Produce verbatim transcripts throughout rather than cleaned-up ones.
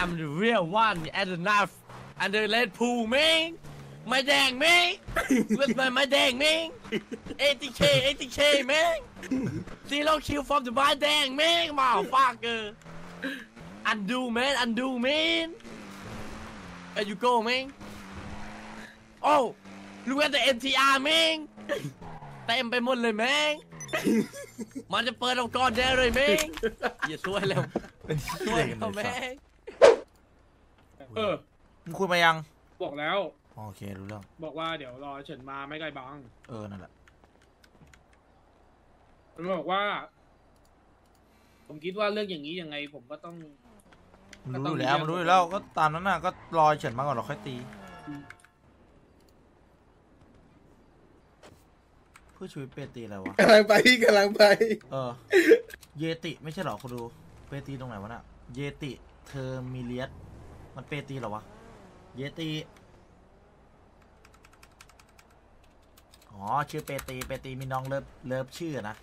I'm the real one at the knife and the red pool man ไม่แดงมั้งเลือดมันไม่แดงมั้ง เอ ที เค เอ ที เค มั้ง Zero kill from the ไม่แดงมั้ง motherfucker undo man undo man where you go man oh look at the เอ็น ที อาร์ man เต็มไปหมดเลยมั้งมันจะเปิดเอาก่อนได้เลยมั้งอย่าช่วยแล้วเป็นช่วยกันเลยเออมึงคุยมายังบอกแล้วโอเครู้เรื่องบอกว่าเดี๋ยวรอเฉินมาไม่ไกลบังเออนั่นแหละมันบอกว่าผมคิดว่าเรื่องอย่างนี้ยังไงผมก็ต้องรู้อยู่แล้วมันรู้อยู่แล้วก็ตามนั้นน่ะก็รอเฉินมาก่อนเราค่อยตีเพื่อช่วยเปตีอะไรวะกำลังไปกำลังไปเออเยติไม่ใช่หรอคุณดูเปตีตรงไหนวะน่ะเยติเทอร์มิเลียสมันเปตีหรอวะเยติอ๋อชื่อเปตีเปตีมีน้องเลิฟเลิฟชื่อนะ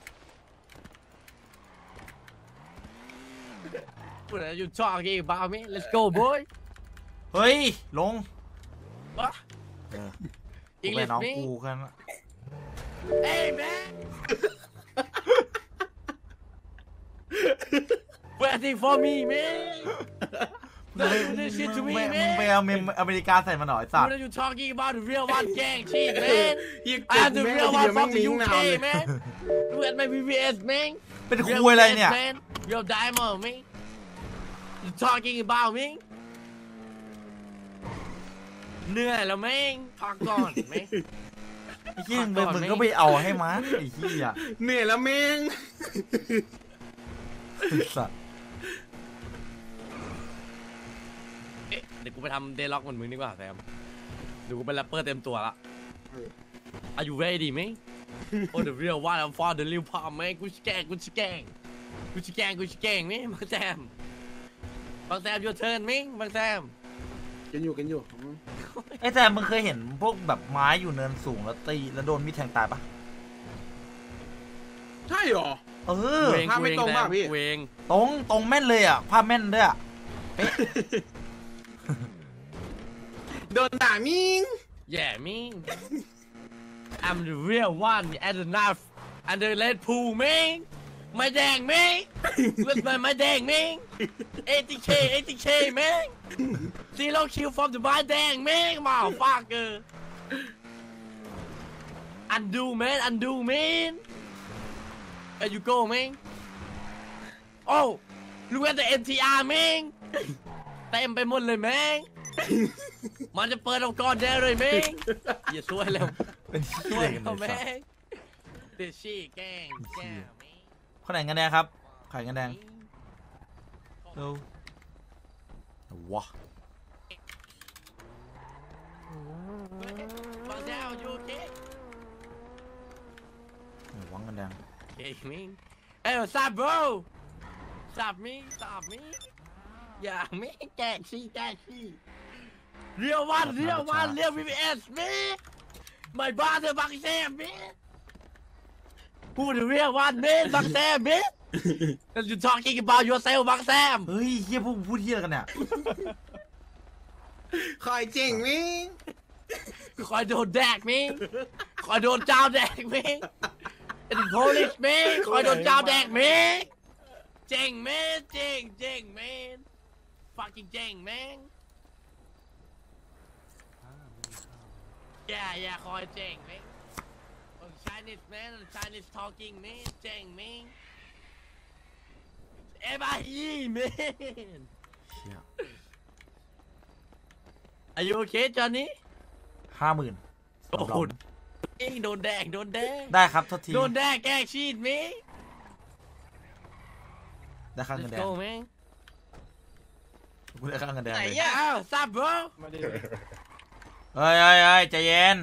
What are you talking about me Let's go boy เฮ้ยลงวะเออกูไปน้องกูกัน Hey man Waiting for me man Don't do this shit to me man มึงไปเอาอเมริกาใส่มาหน่อยสัตว์ What are you talking about the real one gang shit man I am the real one from the ยู เค man Look at my วี วี เอส man เป็นคุยอะไรเนี่ย Real diamond man You talking about me เหนื่อยแล้วแม่งพักก่อนแม่งไอ้เหี้ยมึงก็ไปเอาให้มาไอ้เหี้ยเหนื่อยแล้วแม่งสัตว์เดี๋ยวกูไปทำเดล็อกเหมือนมึงดีกว่าแซมเดี๋ยวกูเป็นแรปเปอร์เต็มตัวละ Are you ready มั้ย Oh the real one I'm for the real part มั้ยกูจะแกงกูจะแกงกูจะแกงกูจะแกงมั้ยบางแซมบางแซม your turn มั้ยบางแซมกันอยู่กันอยู่ไอ้แซมมึงเคยเห็นพวกแบบไม้อยู่เนินสูงแล้วตีแล้วโดนมีดแทงตายปะใช่หรอเออภาพไม่ตรงป่ะพี่ตรงตรงแม่นเลยอ่ะภาพแม่นด้วยอ่ะเป๊ะโดนด่ามิง Yeahมิง I'm the real one at the knife and the red pool มิงไม่แดงมิงเลือดมันไม่แดงมิง เอ ที เค เอ ที เค มิง Zero kill from the ไม่แดงมิง motherfucker undo man undo man where you go man oh look at the เอ็น ที อาร์ man เต็มไปหมดเลยแม่งมันจะเปิดเอาก่อนได้เลยแม่งอย่าช่วยแล้วเป็นช่วยกันเลยแม่งเดชี่แกงแก้วแม่งคนไหนกันแดงครับไข่กันแดงเร็วว้าบางแก้วยูเควังกันแดงเก่งมิงเอ้ยซับ bro ซับมิงซับมิงอย่ามิงแกงซี่แกงซี่เรียววันเรียววันเรียว วี วี เอส มิงไม่บ้าเธอบางแซมมิงพูดเรียววันมิงบางแซมมิง แล้ว you talking about yourself บางแซมเฮ้ยเฮียพวกพูดเฮียกันเนี่ยคอยเจ๋งมิงคอยโดนแดกมิงคอยโดนเจ้าแดกมิงเป็น police มิงคอยโดนเจ้าแดกมิงเจ๋งมิงเจ๋งเจ๋งมิง fucking เจ๋งมิงyeah yeah คอยเจ๋งมิง Chinese man Chinese talking มิงเจ๋งมิงเอฟ ไอ อี man Are you okay Johnny ห้าหมื่นโอ้โหเองโดนแดกโดนแดกได้ครับทษทีโดนแดกแกล้งชีดมิงได้ข้างเงินแดงกูได้ข้างเงินแดงเลยไหนอ่ะอ้าวซับ bro เฮ้ยเฮ้ยเฮ้ยใจเย็น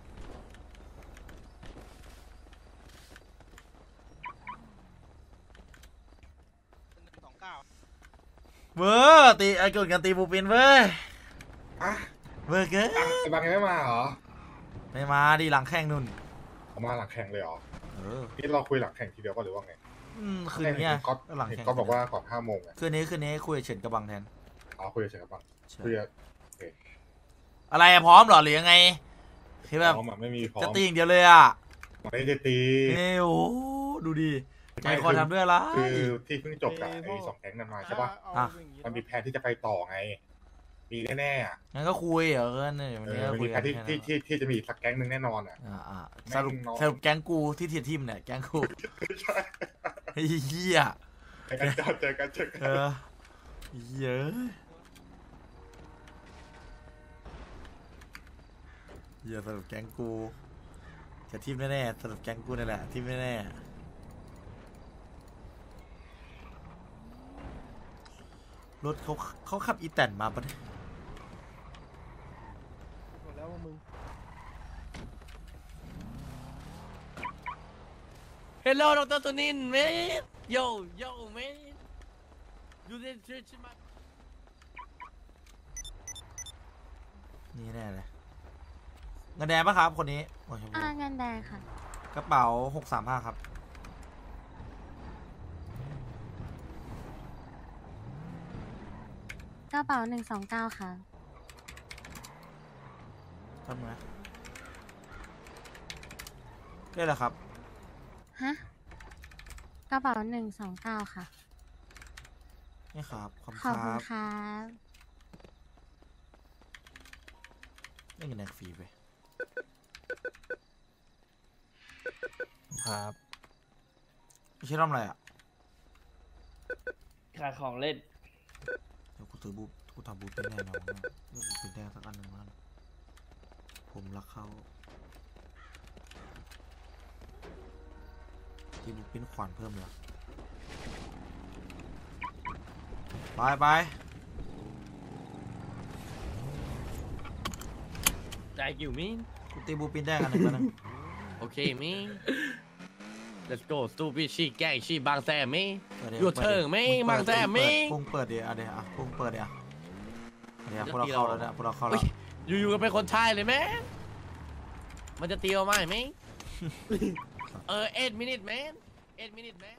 เว้อตีไอ้กดกันตีบูปินเว้ยอะเว้อเกินไอ้บางยังไม่มาเหรอไม่มาดิหลังแข่งนุ่นเขามาหลังแข่งเลยเหรอเออนี่เราคุยหลังแข่งทีเดียวก็หรือว่าไงอืมคืนนี้ก็หลังแข่งก็บอกว่าก่อนห้าโมงคืนนี้คืนนี้คุยเฉินกับบางแทนออ๋อคุยเฉยๆครับคุยอะไรอะพร้อมเหรอหรือยังไงคือแบบพร้อมอะไม่มีพร้อมจะตีอย่างเดียวเลยอ่ะไม่ได้ตีเอ้โอ้ดูดิใจคอทำด้วยอะไรคือที่เพิ่งจบกับไอ้สองแก๊งนั้นมาใช่ปะอ่ะมันมีแผนที่จะไปต่อไง มีแน่ๆอ่ะงั้นก็คุยเหรอเออเนี่ยวันเอนี้อก็มันคุมียแผกันนที่แค่นั้นที่ที่ที่จะมีสักแก๊งหนึ่งแน่นอนอ่ะอ่าอ่าแม่งสรุปน้องสรุปแก๊งกูที่เทียทิมเนี่ยแก๊งกูใช่ไอ้เหี้ยเจอกันเจอกันเจอกันเออเยอะเหี้ยสรุปแก๊งกูจะทิมแน่ๆสรุปแก๊งกูนี่แหละทิมแน่ๆรถเขาเขาขับอีแตนมาปะเนี่ยหมดแล้วว่ามึง Hello Doctor Tunin man Yo yo man You did shit in my นี่แน่เลยเงินแดงปะครับคนนี้โอ้ยอ่าเงินแดงค่ะกระเป๋าหกสามห้าครับกระเป๋าหนึ่งสองเก้าค่ะทำไงได้แล้วครับฮะ กระเป๋าหนึ่งสองเก้าค่ะนี่ครับขอบขอบคุคุณณคครับรับได้เงินแดงฟรีไปครับไม่ใช่ทำอะไรอ่ะขายของเล่นเดี๋ยวกูถือบูกูทำบูเป็นแน่นอนนะเรื่องบูเป็นแดงสักอันหนึ่งแล้วผมรักเขาที่บูเป็นขวานเพิ่มเลยไปไป Thank you man กูตีบูเป็นแดงอันหนึ่งแล้วนะ Okay man Let's go stupid shit gang shit บางแสน man เปิดดิ Your ปิดดิ turn ไหมงบางแสนไหมพุ่งเปิดดิอ่ะเดี๋ยวอ่ะพุ่งเปิดดิอ่ะเดี๋ยวพวกเราเข้าแล้วเนี่ยพวกเราเข้าแล้วอยู่ๆก็เป็นคนไทยเลยแม่มันจะตีเราไหมไหม เออ eight minute man eight minute man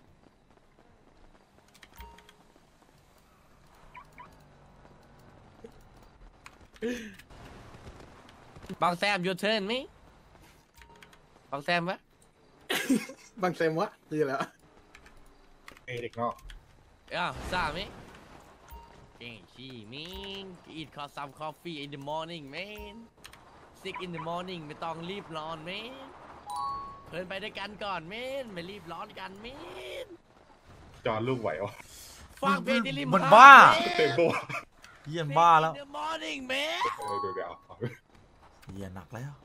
บางแซม your turn ไหมบางแซมวะบางเซมวะคืออะไรวะไอเด็กนอกอ้าวทราบไหมเก่งชี่มิง eat co- some coffee in the morning man six in the morning ไม่ต้องรีบร้อน man เพิ่นไปด้วยกันก่อน man ไม่รีบร้อนกัน man จอนลูกไหววะฟังเพลงที่ริมมันหดบ้าเต็มตัวเยี่ยมบ้าแล้ว Six in the morning man เออเดี๋ยวเดี๋ยวเอาเยี่ยหนักแล้ว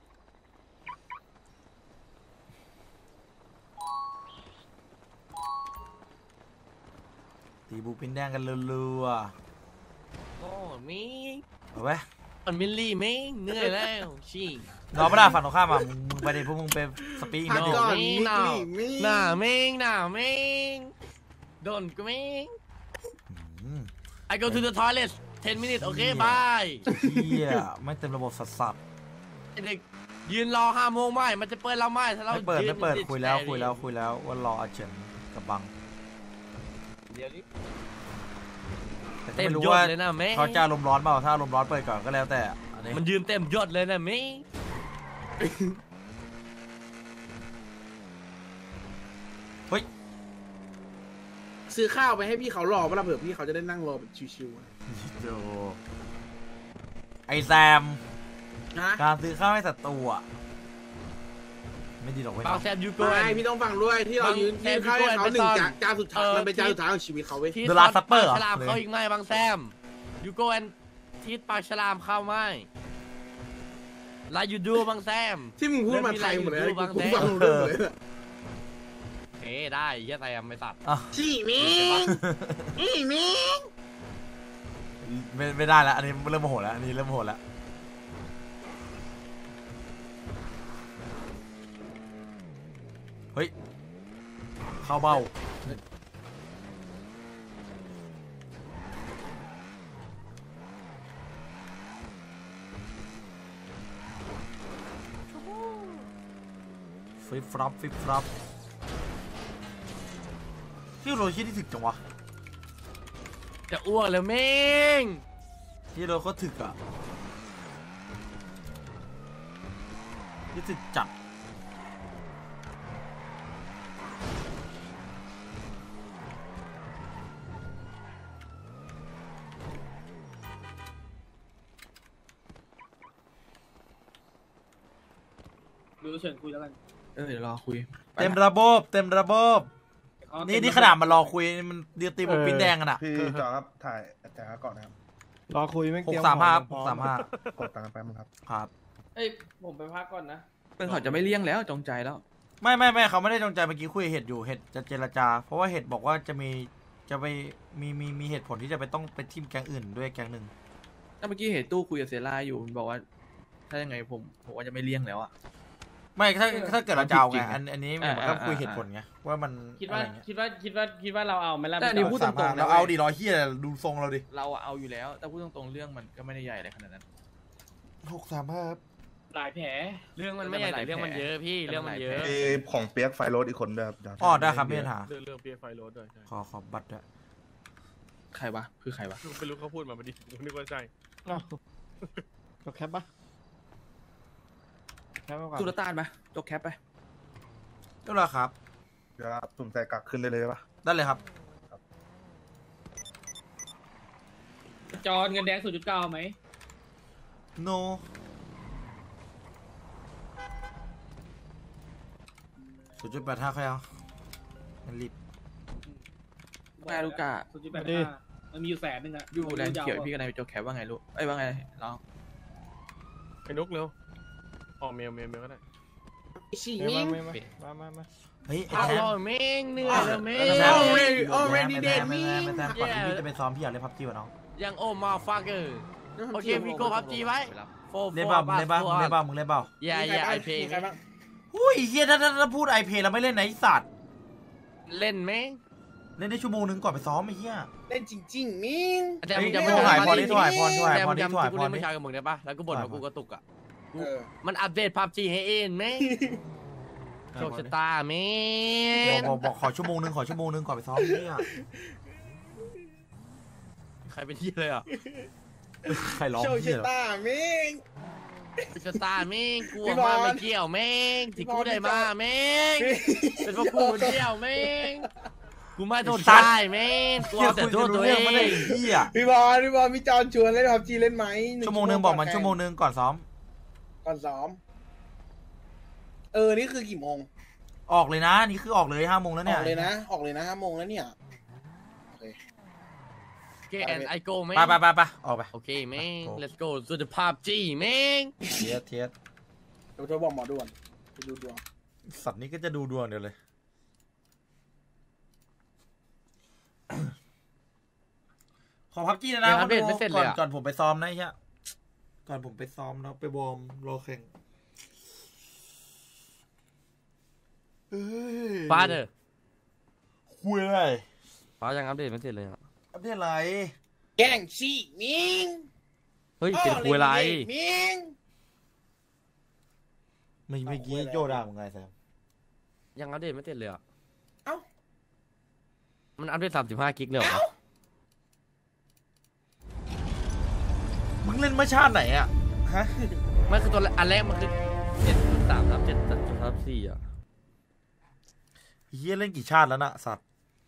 ตีบูเป็นแดงกันรัวโอ้มิงๆเอาไปมันมิลลี่มิงเหนื่อยแล้วชี่รอไม่ได้ฝั่งตรงข้ามอ่ะมึงมึงไปดิพวกมึงไปสปีกพันิกดนึงก่อนมิมิงกหนาวมิกมิกหน้ามิงหน้ามิงโดนกูมิงอืม I go to the toilet ten minutes โอเค bye เฮียไม่เต็มระบบสัสสัสไอ้เด็กยืนรอห้าโมงไม่มันจะเปิดเราไม่ถ้าเราไม่เปิดยืนไม่เปิดติคุยแล้วแชร์คุยแล้วคุยแล้วว่ารออาเฉินกับบังเดี๋ยวนี้แต่ก็เต็มไม่รู้ยศว่าเลยนะแม่เขาจะลมณ์ร้อนเปล่าถ้าลมณ์ร้อนเปิดก่อนก็แล้วแต่อันนี้มันยืนเต็มยศเลยนะมิงเฮ้ยซื้อข้าวไปให้พี่เขารอเวลาเผื่อพี่เขาจะได้นั่งรอแบบชิวๆอะโจไอแซมฮะการซื้อข้าวให้ศัตรูอ่ะไม่ดีหรอกเว้ยบางแซมยูโกไม่พี่ต้องฟังด้วยที่เรายืนแซยืมนข้าวให้เขาหนึ่งพี่จานโก้จานสุดท้ายเออมันเป็นจานสุดท้ายของชีวิตเขาเว้ยที่ The Last Supper เหรอปากฉลามเขาอีกไหมบางแซมยูโกแอนทีปากฉลามเข้าไหมลายูดูบางแซมที่มึงพูดมาไทยหมดเลยนะบางกูแสนฟังรู้เรื่องหมดเลยอะเอ้ได้เหี้ยแซมไม่ตัดอ่ะชี่มิงอีมิงไม่ไม่ได้แล้วอันนี้เริ่มโมโหแล้วอันนี้เริ่มโมโหแล้วเฮ้ยเข้าเบ้าฟิปฟรับฟิปฟรับที่โรชิที่ถึกจังวะจะอ้วกแล้วเม้งที่เราก็ถึกอ่ะที่ถึกจัดดูเชิญคุยแล้วกันเออเดี๋ยวรอคุยเต็มระบบเต็มระบบนี่นี่ขนาดมารอคุยมันเดียวตีบปิ้นแดงกันอ่ะพี่จอครับถ่ายแต่ก่อนนะครับรอคุยไม่หเตรีกยมสามห้าพหร้กอสามห้ากดตังค์แป๊บนึงครับครับเอ้ยผมไปพักก่อนนะเป็นเขาจะไม่เลี่ยงแล้วจงใจแล้วไม่ไม่ไม่เขาไม่ได้จงใจเมื่อกี้คุยเห็ดอยู่เห็ดจะเจรจา เพราะว่าเห็ดบอกว่าจะมีจะไปมีมีมีเหตุผลที่จะไปต้องไปทีมแก๊งอื่นด้วยแก๊งหนึ่งถ้าเมื่อกี้เห็นตู้คุยกับเซล่าอยู่มันบอกว่า ถ้ายังไงผมผมว่าจะไม่เลี่ยงแล้วอะไม่ถ้าถ้าเกิดเราจะเอาไงจริงๆอันอันนี้อ่ามันก็อ่าคุยเหตุผลไงว่ามันคิดอะว่าไรเงี้ยคิดว่าคิดว่าคิดว่าเราเอาไหมล่ะแต่อันนี้พี่พูดจตอรงๆนะเราเอาดิรอเฮียดูทรงเราดิเราอะเอาอยู่แล้ว แต่พูดตรงๆเรื่องมันก็ไม่ได้ใหญ่อะไรขนาดนั้นหกสามห้าหลายแผลเรื่องมันไม่ใหญ่แต่เรื่องมันเยอะพี่เรื่องมันเยอะมีของเปียกไฟโรสอีกคนด้วยครับอ๋อได้ครับไม่มีปัญหาเรื่องเรื่องเปียไฟโรดด้วยใช่ขอขอบัตรด้วยใครวะคือใครวะไม่รู้เขาพูดมาพอดีผมนึกว่าใช่อ้าวจบแคปปะแคปมาก่อนตุลตานปะจกแคปไปก็แล้วครับเดี๋ยวสุ่มใส่กักขึ้นได้เลยปะได้เลยครับจอนเงินแดง ศูนย์จุดเก้า ไหม no ศูนย์จุดแปดห้าใครเอามันรีบแม่ลูกกาศูนย์จุดแปดห้ามันมีอยู่แสนหนึ่งอะอยู่แลนด์เขียวพี่กันไหนจกแคปว่าไงลูกเอ้ยว่าไงน้องไอ้นุกเร็วออกเมลเมลเมลก็ได้ชิเมมิลงมามามามามาเฮ้ยไอ้เอาแทนเม้งเหนื่อยแล้วเม้งแทน already already ไอ้แท dead นไอ้แทน me ไอ้แทนก่อนที่พี่จะไปซ้อมพี่อยากเล่นพับจีวะน้องยังโอมาฟักเกอร์โอเคพี่โก้พับจีไว้โฟร์เล่นเปล่ามึงเล่นเปล่ามึงเล่นเปล่ามึงเล่นเปล่าอย่าอย่าไอเพย์มีใครบ้างอุ้ยเฮียถ้าถ้าถ้าพูดไอเพย์เราไม่เล่นไหนสัตว์เล่นเม้งเล่นได้ชั่วโมงนึงก่อนไปซ้อมไอ้เหี้ยเล่นจริงๆมิงแต่เฮ้มึยงจะไม่ไม่ถ่ายทำพอดิถ่ายพอถ่ายแต่พอมึงดิจำถ่ายที่กูพอเล่นดิเมื่อเช้ากับมึงได้ปะแล้วก็บ่นว่ากูกระตุกอ่ะเออมันอัปเดตพับจีให้เองเม้งโชคชะตาเม้บอกงบอกบอกขอชั่วโมงนึงขอชั่วโมงนึงก่อนไปซ้อมเหี้ยใครเป็นที่เลยอ่ะใครร้องโชคเหี้ชะยตามิงชะตาเม้งกลัวพี่บอมาลไม่เกี่ยวเม้งที่กูได้มาเม้ง เป็นเพราะกูคนเดียวเม้งกูไม่โดนใช่เม้งกูเหี้ยเอาแต่คุยโทจะษ ตัวเอรู้เรื่องไม่ได้งเหี้ยพี่บอลพี่บอลพี่จอนชวนเล่นพับจีเล่นไหมชั่วโมงนึงบอกมันชั่วโมงนึงก่อนซ้อมก่อนซ้อม เออ นี่คือกี่โมงออกเลยนะนี่คือออกเลยห้าโมงแล้วอเนี่ยอกเลยนะ ออกเลยนะห้าโมงแล้วเนี่ย โอเคโอเคแอนไอโก้เม้งไปไปไปไปออกไปโอเคเม้ง let's go to the pub G เม้งเทียสเทียสเดี๋ยวโทรบอกหมอด่วนไปดูดวงสัตว์นี้ก็จะดูดวงเดี๋ยวเลย ขอพับจี้นะนะยังอัปเดตไม่เสร็จเลยก่อนอะก่อนผมไปซ้อมนะไอ้เฮียก่อนผมไปซ้อมแล้วไปวอร์มรอแข่งเอ้ยฟ้าเด้อคุยอะไรฟ้ายังอัปเดตไม่เสร็จเลยอ่ะอัปเดตอะไรแกล้งชี้มิงเฮ้ยเป็นคุยอะไรมิงไม่เมื่อกี้เอาคุยอะไรโจด่ามึงไงแซมยังอัปเดตไม่เสร็จเลยอ่ะเอ้ามันอัปเดตสามสิบห้ากิกเลยเหรอมึงเล่นเมื่อชาติไหนอ่ะฮะมันคือตัวอันแรกมันคือเจ็ดสามครับเจ็ดสามครับสี่อ่ะเฮียเล่นกี่ชาติแล้วนะสัตว์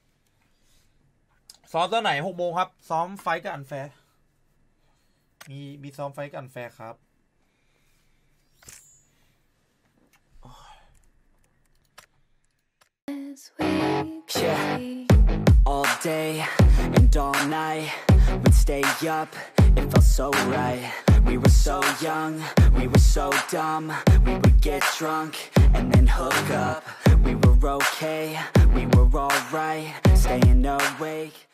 ซ้อมตอนไหนหกโมงครับ ซ้อมไฟท์กับอันแฟร์มีมีซ้อมไฟท์กับอันแฟร์ครับ Yeah, all day and all night, we'd stay up, it felt so right. We were so young, we were so dumb, we would get drunk and then hook up. We were okay, we were alright, staying awake.